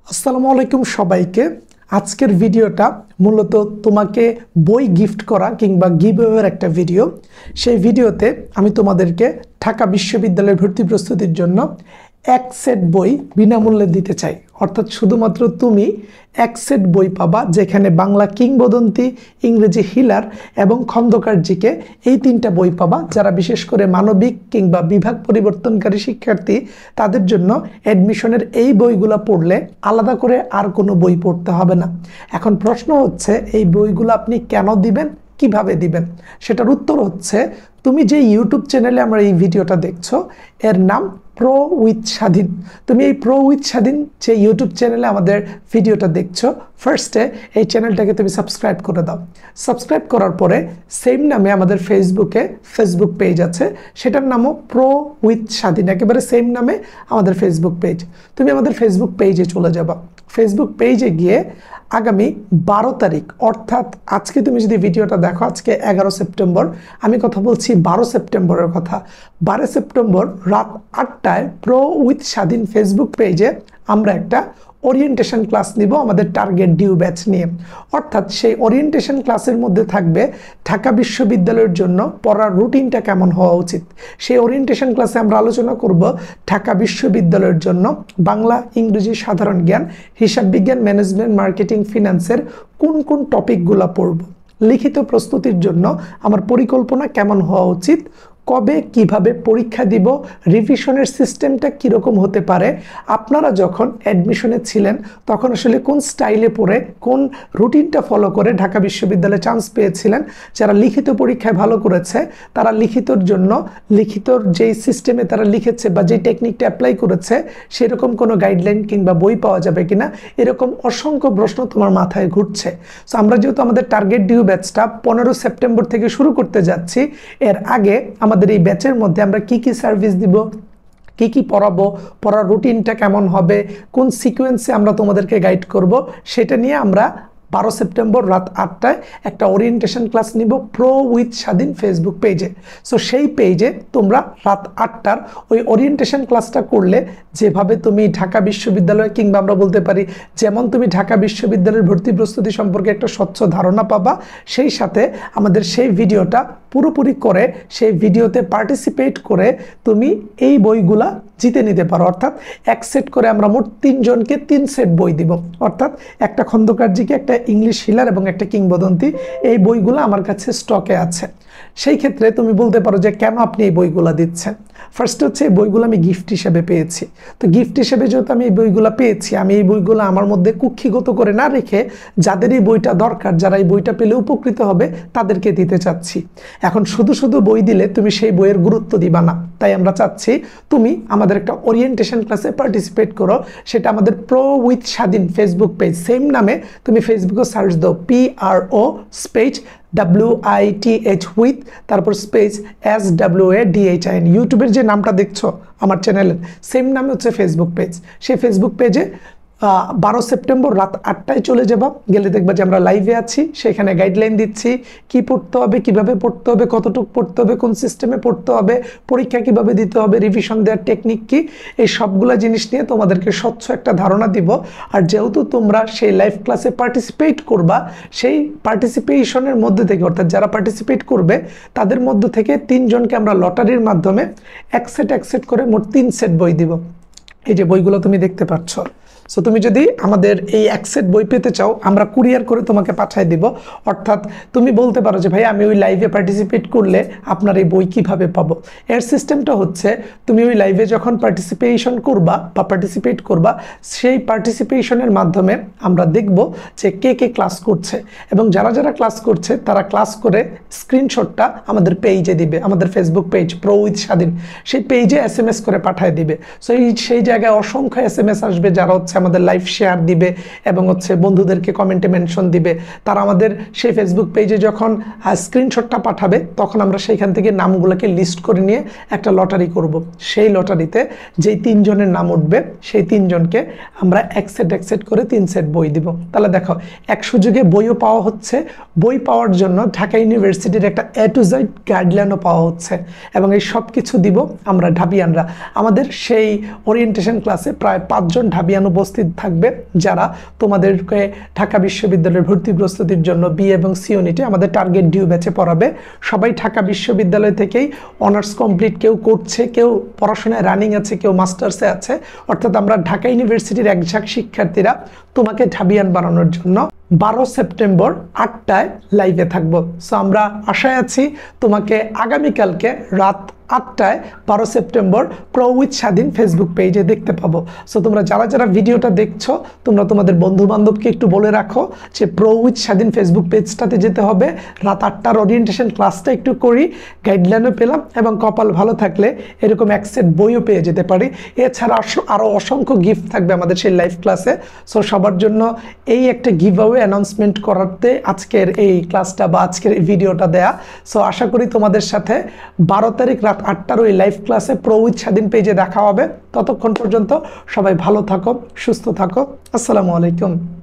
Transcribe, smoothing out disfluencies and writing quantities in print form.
আসসালামু আলাইকুম সবাইকে। আজকের ভিডিওটা মূলত তোমাকে বই গিফট করা কিংবা গিভঅ্যাওয়ের একটা ভিডিও। সেই ভিডিওতে আমি তোমাদেরকে ঢাকা বিশ্ববিদ্যালয়ের ভর্তি প্রস্তুতির জন্য এক সেট বই বিনামূল্যে দিতে চাই। অর্থাৎ শুধুমাত্র তুমি এক সেট বই পাবা, যেখানে বাংলা কিংবদন্তি, ইংরেজি হিলার এবং খন্দকার জিকে এই তিনটা বই পাবা। যারা বিশেষ করে মানবিক কিংবা বিভাগ পরিবর্তনকারী শিক্ষার্থী, তাদের জন্য অ্যাডমিশনের এই বইগুলো পড়লে আলাদা করে আর কোনো বই পড়তে হবে না। এখন প্রশ্ন হচ্ছে, এই বইগুলো আপনি কেন দিবেন, কিভাবে দিবেন? সেটার উত্তর হচ্ছে, তুমি যে ইউটিউব চ্যানেলে আমরা এই ভিডিওটা দেখছো, এর নাম প্রো উইথ স্বাধীন। তুমি এই প্রো উইথ স্বাধীন যে ইউটিউব চ্যানেলে আমাদের ভিডিওটা দেখছো, ফার্স্টে এই চ্যানেলটাকে তুমি সাবস্ক্রাইব করে দাও। সাবস্ক্রাইব করার পরে সেম নামে আমাদের ফেসবুক পেজ আছে, সেটার নামও প্রো উইথ স্বাধীন, একেবারে সেম নামে আমাদের ফেসবুক পেজ। তুমি আমাদের ফেসবুক পেজে চলে যাবা। ফেসবুক পেজে গিয়ে আগামী 12 তারিখ, অর্থাৎ আজকে তুমি যদি ভিডিওটা দেখো, আজকে 11 সেপ্টেম্বর, আমি কথা বলছি 12 সেপ্টেম্বরের কথা। 12 সেপ্টেম্বর রাত 8টায় প্রো উইথ স্বাধীন ফেসবুক পেজে আমরা একটা ওরিয়েন্টেশন ক্লাস নিব আমাদের টার্গেট ডিউ ব্যাচ নিয়ে। অর্থাৎ সেই ওরিয়েন্টেশন ক্লাসের মধ্যে থাকবে ঢাকা বিশ্ববিদ্যালয়ের জন্য পড়ার রুটিনটা কেমন হওয়া উচিত। সেই ওরিয়েন্টেশন ক্লাসে আমরা আলোচনা করব ঢাকা বিশ্ববিদ্যালয়ের জন্য বাংলা, ইংরেজি, সাধারণ জ্ঞান, হিসাব বিজ্ঞান, ম্যানেজমেন্ট, মার্কেটিং, ফিনান্সের কোন কোন টপিকগুলো পড়ব। লিখিত প্রস্তুতির জন্য আমার পরিকল্পনা কেমন হওয়া উচিত, কবে কিভাবে পরীক্ষা দিব, রিভিশনের সিস্টেমটা কীরকম হতে পারে, আপনারা যখন অ্যাডমিশনে ছিলেন তখন আসলে কোন স্টাইলে পড়ে, কোন রুটিনটা ফলো করে ঢাকা বিশ্ববিদ্যালয়ে চান্স পেয়েছিলেন। যারা লিখিত পরীক্ষায় ভালো করেছে, তারা লিখিতর জন্য লিখিতর যেই সিস্টেমে তারা লিখেছে বা যেই টেকনিকটা অ্যাপ্লাই করেছে, সেরকম কোনো গাইডলাইন কিংবা বই পাওয়া যাবে কিনা, এরকম অসংখ্য প্রশ্ন তোমার মাথায় ঘুরছে। সো আমরা যেহেতু আমাদের টার্গেট ডিউ ব্যাচটা 15 সেপ্টেম্বর থেকে শুরু করতে যাচ্ছি, এর আগে আমাদের এই ব্যাচের মধ্যে আমরা কি কি সার্ভিস দিব, কি কি পড়াবো, পড়ার রুটিনটা কেমন হবে, কোন সিকোয়েন্সে আমরা তোমাদেরকে গাইড করব, সেটা নিয়ে আমরা 12 সেপ্টেম্বর রাত 8টায় একটা ওরিয়েন্টেশন ক্লাস নিব প্রো উইথ স্বাধীন ফেসবুক পেজে। সো সেই পেজে তোমরা রাত 8টার ওই ওরিয়েন্টেশন ক্লাসটা করলে যেভাবে তুমি ঢাকা বিশ্ববিদ্যালয় কিংবা আমরা বলতে পারি যেমন তুমি ঢাকা বিশ্ববিদ্যালয়ের ভর্তি প্রস্তুতি সম্পর্কে একটা স্বচ্ছ ধারণা পাবা, সেই সাথে আমাদের সেই ভিডিওটা পুরোপুরি করে সেই ভিডিওতে পার্টিসিপেট করে তুমি এই বইগুলা জিতে নিতে পারো। অর্থাৎ এক সেট করে আমরা মোট 3 জনকে 3 সেট বই দিব। অর্থাৎ একটা খন্দকার জিকে, একটা ইংলিশ হিলার এবং একটা কিংবদন্তি, এই বইগুলো আমার কাছে স্টকে আছে। সেই ক্ষেত্রে তুমি বলতে পারো যে কেন আপনি এই বইগুলো দিচ্ছেন। ফার্স্ট হচ্ছে, এই বইগুলো আমি গিফট হিসেবে পেয়েছি। তো গিফট হিসেবে যেহেতু আমি এই বইগুলো পেয়েছি, আমি এই বইগুলো আমার মধ্যে কুক্ষিগত করে না রেখে যাদের এই বইটা দরকার, যারা এই বইটা পেলে উপকৃত হবে, তাদেরকে দিতে চাচ্ছি। এখন শুধু শুধু বই দিলে তুমি সেই বইয়ের গুরুত্ব দিবা না, তাই আমরা চাচ্ছি তুমি আমাদের একটা ওরিয়েন্টেশন ক্লাসে পার্টিসিপেট করো। সেটা আমাদের pro with Swadhin Facebook page, same নামে তুমি ফেসবুকে সার্চ দাও PRO স্পেস WITH উইথ, তারপর স্পেস SWADHIN। ইউটিউবের যে নামটা দেখছো আমার চ্যানেলের, সেম নামে হচ্ছে ফেসবুক পেজ। সেই ফেসবুক পেজে 12 সেপ্টেম্বর রাত 8টায় চলে যাবা, গেলে দেখবা যে আমরা লাইভে আছি। সেখানে গাইডলাইন দিচ্ছি কি পড়তে হবে, কিভাবে পড়তে হবে, কতটুকু পড়তে হবে, কোন সিস্টেমে পড়তে হবে, পরীক্ষা কিভাবে দিতে হবে, রিভিশন দেওয়ার টেকনিক কি, এই সবগুলো জিনিস নিয়ে তোমাদেরকে স্বচ্ছ একটা ধারণা দিব। আর যেহেতু তোমরা সেই লাইভ ক্লাসে পার্টিসিপেট করবা, সেই পার্টিসিপেশনের মধ্যে থেকে, অর্থাৎ যারা পার্টিসিপেট করবে তাদের মধ্য থেকে 3 জনকে আমরা লটারির মাধ্যমে এক সেট করে মোট 3 সেট বই দিব। এই যে বইগুলো তুমি দেখতে পাচ্ছ। সো তুমি যদি আমাদের এই এক সেট বই পেতে চাও, আমরা কুরিয়ার করে তোমাকে পাঠিয়ে দিব। অর্থাৎ তুমি বলতে পারো যে ভাই আমি ওই লাইভে পার্টিসিপেট করলে আপনার এই বই কিভাবে পাবো। এর সিস্টেমটা হচ্ছে, তুমি ওই লাইভে যখন পার্টিসিপেট করবা, সেই পার্টিসিপেশনের মাধ্যমে আমরা দেখব যে কে কে ক্লাস করছে, এবং যারা যারা ক্লাস করছে তারা ক্লাস করে স্ক্রিনশটটা আমাদের পেজে দিবে, আমাদের ফেসবুক পেজ প্রো উইথ স্বাধীন, সেই পেজে SMS করে পাঠিয়ে দিবে। সো সেই জায়গায় অসংখ্য SMS আসবে, যারা হচ্ছে আমাদের লাইভ শেয়ার দিবে এবং হচ্ছে বন্ধুদেরকে কমেন্টে মেনশন দিবে। তারা আমাদের সেই ফেসবুক পেজে যখন স্ক্রিনশটটা পাঠাবে, তখন আমরা সেইখান থেকে নামগুলোকে লিস্ট করে নিয়ে একটা লটারি করব। সেই লটারিতে যেই 3 জনের নাম উঠবে, সেই 3 জনকে আমরা এক সেট করে 3 সেট বই দিব। তাহলে দেখো, এক সুযোগে বইও পাওয়া হচ্ছে, বই পাওয়ার জন্য ঢাকা ইউনিভার্সিটির একটা A to Z গাইডলাইনও পাওয়া হচ্ছে, এবং এই সব কিছু দিব আমরা ঢাবিয়ানরা। আমাদের সেই ওরিয়েন্টেশন ক্লাসে প্রায় 5 জন ঢাবিয়ান উপস্থিত উপস্থিত থাকবে যারা তোমাদেরকে ঢাকা বিশ্ববিদ্যালয়ের ভর্তি প্রস্তুতির জন্য বি এবং সি ইউনিটে আমাদের টার্গেট ডিউ ব্যাচে পড়াবে। সবাই ঢাকা বিশ্ববিদ্যালয় থেকেই অনার্স কমপ্লিট কেউ করছে, কেউ পড়াশোনায় রানিং আছে, কেউ মাস্টার্সে আছে। অর্থাৎ আমরা ঢাকা ইউনিভার্সিটির একঝাঁক শিক্ষার্থীরা তোমাকে ঢাবিয়ান বানানোর জন্য 12 সেপ্টেম্বর 8টায় লাইভে থাকবো। সো আমরা আশায় আছি তোমাকে আগামীকালকে রাত 8টায় 12 September pro with Swadhin Facebook পেজে দেখতে পাবো। সো তোমরা যারা যারা ভিডিওটা দেখছো তোমরা তোমাদের বন্ধু বান্ধবকে একটু বলে রাখো যে প্রো উইথ স্বাধীন ফেসবুক পেজটাতে যেতে হবে। রাত 8টার ওরিয়েন্টেশন ক্লাসটা একটু করি, গাইডলাইনও পেলাম এবং কপাল ভালো থাকলে এরকম এক সেট বইও পেয়ে যেতে পারি। এছাড়া আরও অসংখ্য গিফট থাকবে আমাদের সেই লাইভ ক্লাসে। সো সবার জন্য এই একটা গিভ অ্যাওয়ে অ্যানাউন্সমেন্ট করাতে আজকের এই ক্লাসটা বা আজকের এই ভিডিওটা দেয়া। সো আশা করি তোমাদের সাথে 12 তারিখ রাত 8টার ওই লাইভ ক্লাসে প্রো উইথ স্বাধীন পেজে দেখা হবে। ততক্ষণ পর্যন্ত সবাই ভালো থাকো, সুস্থ থাকো। আসসালামু আলাইকুম।